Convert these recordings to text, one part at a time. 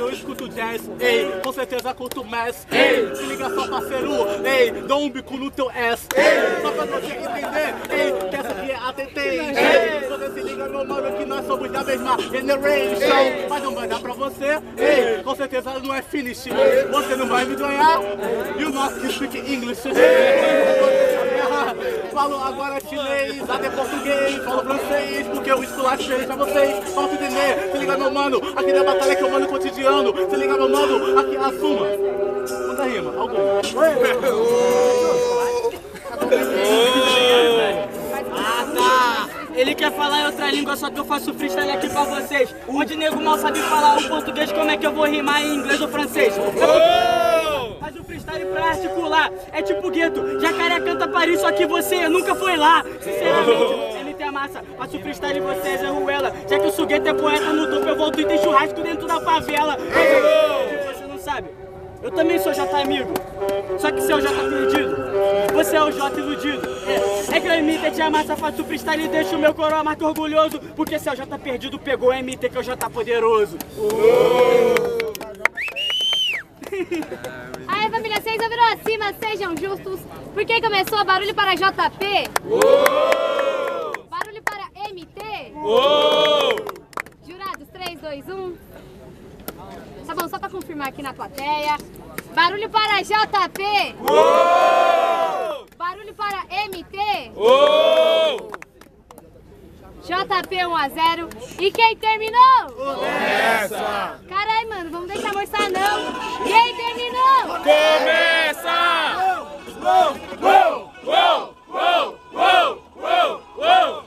eu escuto jazz, ei, com certeza curto mass, ei, se liga só parceiro, ei, dá um bico no teu ass, ei, só pra você entender, ei, que essa aqui é a TT, ei, você se liga meu mano que nós somos da mesma generation, mas não vai dar pra você, ei, com certeza não é finish, você não vai me ganhar, e o nosso speak English, falo agora chinês, até português, falo francês, porque eu esculachei pra vocês, falta entender, se liga meu mano, aqui na batalha que eu mando cotidiano, se liga meu mano, aqui assuma, manda rima, alguma. Ah, tá. Ele quer falar em outra língua, só que eu faço freestyle aqui pra vocês. Onde nego mal sabe falar o português, como é que eu vou rimar em inglês ou francês? Faz o freestyle pra articular, é tipo gueto. Jacaré canta Paris, só que você nunca foi lá. Sinceramente, MT é massa, faço freestyle e você é ruela. Já que o sugueto é poeta no topo, eu volto e tem churrasco dentro da favela. Você não sabe? Eu também sou J amigo, só que se é o J perdido, você é o J iludido. É que o MT te amassa, faço freestyle e deixa o meu coroa mais orgulhoso, porque se é o J perdido, pegou o MT que é o J poderoso. Aí família, vocês ouviram acima, sejam justos, porque começou barulho para JP, barulho para MT, jurados 3, 2, 1. Tá bom, só pra confirmar aqui na plateia. Barulho para JP. Barulho para MT. JP 1 a 0. E quem terminou? Começa! Carai, mano, vamos deixar almoçar não. Quem terminou? Começa! Uou, uou, uou, uou, uou, uou, uou.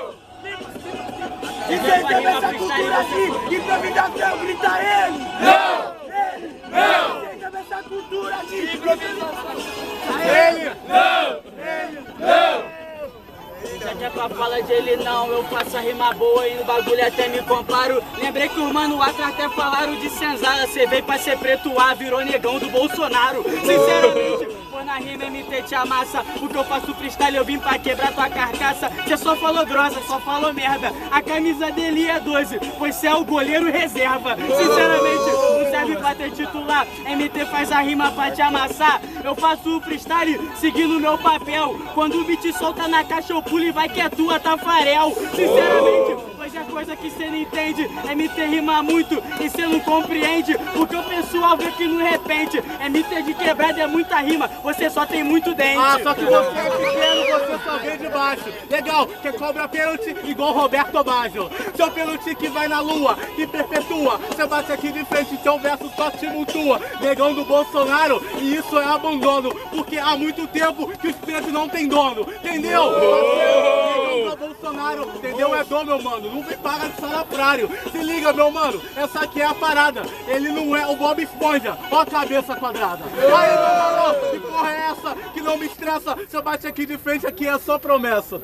E quem teve essa cultura aqui, que pra me dar fé, grita ele! Não! Ele! Não! Quem teve essa cultura de improvisação? Ele! Não! Ele! Não! Já que é pra falar de ele não, eu faço a rima boa e no bagulho até me comparo. Lembrei que os mano atrás até falaram de senzala. Cê veio pra ser preto A, virou negão do Bolsonaro. Sinceramente, pô na rima MT te amassa. Porque eu faço freestyle, eu vim pra quebrar tua carcaça. Cê só falou grossa, só falou merda. A camisa dele é 12, pois cê é o goleiro reserva. Sinceramente, não serve pra ter titular. MT faz a rima pra te amassar. Eu faço o freestyle seguindo meu papel. Quando o beat solta na caixa eu pulo e vai que é tua, Tafarel. Sinceramente, pois é coisa que cê não entende. MT rima muito e cê não compreende. Porque o pessoal vê que no repente MT de quebrada é muita rima, você só tem muito dente. Ah, só que você é pequeno, você só vem de baixo. Legal, que cobra pênalti igual Roberto Baggio. Seu pênalti que vai na lua, que perpetua. Você bate aqui de frente, seu verso só te mutua. Negão do Bolsonaro, e isso é abandono. Porque há muito tempo que os pretos não tem dono. Entendeu? Negão do Bolsonaro, entendeu? É dom, meu mano. Não vem pagar de salafrário. Se liga, meu mano, essa aqui é a parada. Ele não é o Bob Esponja. Ó a cabeça quadrada. Aí, meu mano, que porra é essa? Que não me estressa. Se eu bate aqui de frente, aqui é só promessa.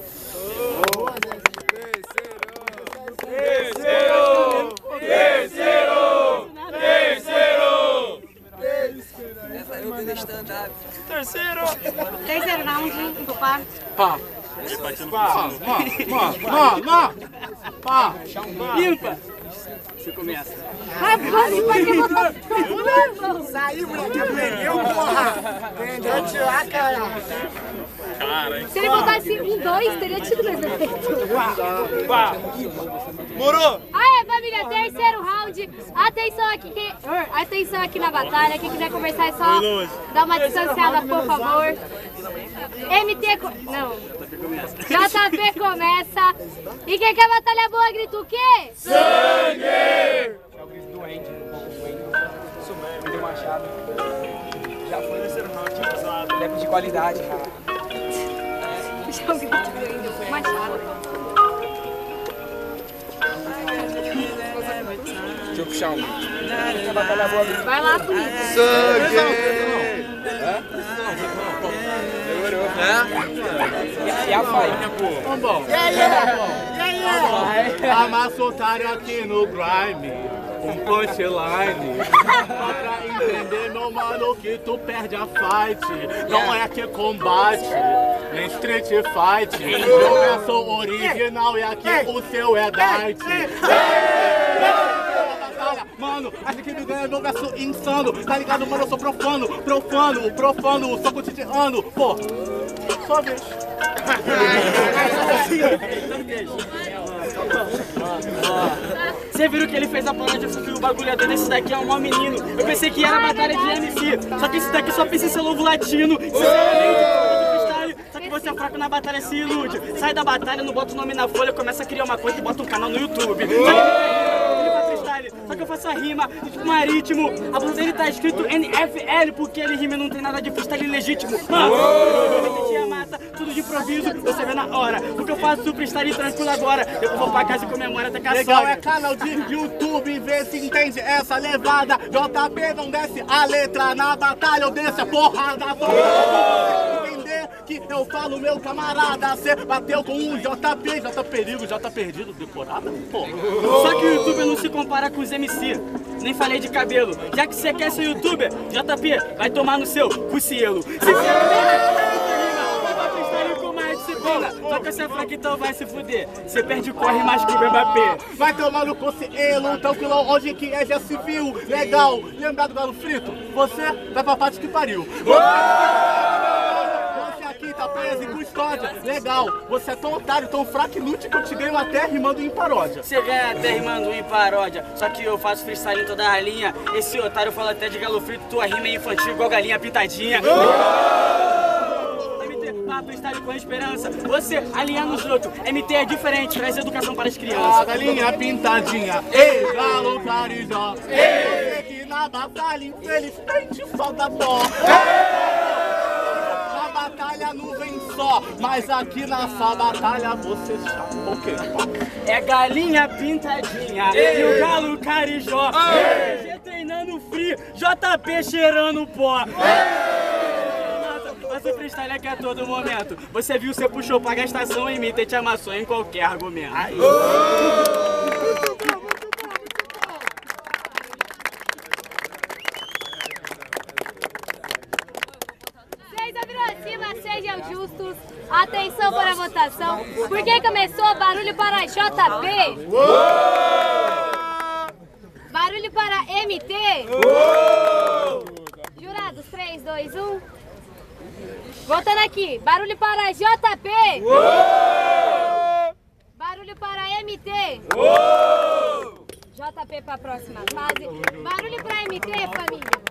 Terceiro! Terceiro! Terceiro! Essa eu vi no stand-up. Terceiro round, empupar. Pá. Pá. Limpa! Você começa. Saí, moleque, aprendeu, porra! Aprendeu a tirar, cara! Se ele botasse 1, 2, teria tido mais efeito. Morou! Aê, família, terceiro round. Atenção aqui na batalha. Quem quiser conversar é só dar uma distanciada, por favor. Não. JP começa. E quem quer batalha boa grita o quê? Sangue! É o grito do Andy, um pouco do Andy. Me deu machado. Já foi no ser round, leve de qualidade, cara. Já é o grito do Andy, machado. Deixa eu puxar um. Quer batalha boa, grito. Vai lá, Felipe. Sangue! E a pai. Bom. Amassa otário aqui no grime, um punchline. Só pra entender, meu mano, que tu perde a fight. Não é que combate, nem street fight. Meu verso original e aqui o seu é dight. Mano, mano, acha que me ganha meu verso insano. Tá ligado, mano, eu sou profano, sou cotidiano. Pô, sua vez. Você viu que ele fez a paródia sobre o bagulho doido? Esse daqui é um mau menino. Eu pensei que era batalha de MC. Só que esse daqui só pensa em ser lobo latino. Só que você é fraco na batalha, se ilude. Sai da batalha, não bota o nome na folha, começa a criar uma coisa e bota um canal no YouTube. Só que eu faço a rima, tipo marítimo. A blusa dele tá escrito NFL, porque ele rima e não tem nada de freestyle legítimo. Mano, mata, tudo de improviso, você vê na hora. Porque eu faço freestyle tranquilo agora. Eu vou pra casa e comemora até com a legal, sogra. é canal de YouTube, vê se entende essa levada. JP não desce a letra na batalha, eu desço a porrada. Entender que eu falo, meu camarada. Cê bateu com um JP, J perigo, J perdido, decorada, pô. Só que o youtuber não se compara com os MC. Nem falei de cabelo. Já que você quer ser youtuber, JP, vai tomar no seu cucielo. Só que você é fraco, então vai se fuder. Você perde, corre mais que o Mbappé. Vai tomar no conselho, tranquilo, hoje que é já civil. Legal, lembrado do Galo Frito? Você vai pra parte que pariu. Você aqui tá preso em custódia. Legal, você é tão otário, tão fraco e inútil que eu te ganho até rimando em paródia. Você ganha até rimando em paródia. Só que eu faço freestyle em toda a linha. Esse otário fala até de Galo Frito. Tua rima é infantil igual galinha pintadinha. Freestyle com esperança, você alinhar nos outros. MT é diferente, traz educação para as crianças. A galinha pintadinha, ei, Galo Carijó. Você que na batalha infelizmente falta dó. Na batalha não vem só, mas aqui nessa batalha você chama o quê? É galinha pintadinha e o Galo Carijó. GG treinando frio, JP cheirando pó. Mas o freestyle é que a todo momento. Você viu, você puxou pra gastação, imita e te amassou em qualquer argumento. Vocês aproximam, sejam justos. Atenção para a votação. Porque começou barulho para JP. Barulho para MT. Jurados, 3, 2, 1. Voltando aqui, barulho para JP! Barulho para MT! JP para a próxima fase. Barulho para MT, família!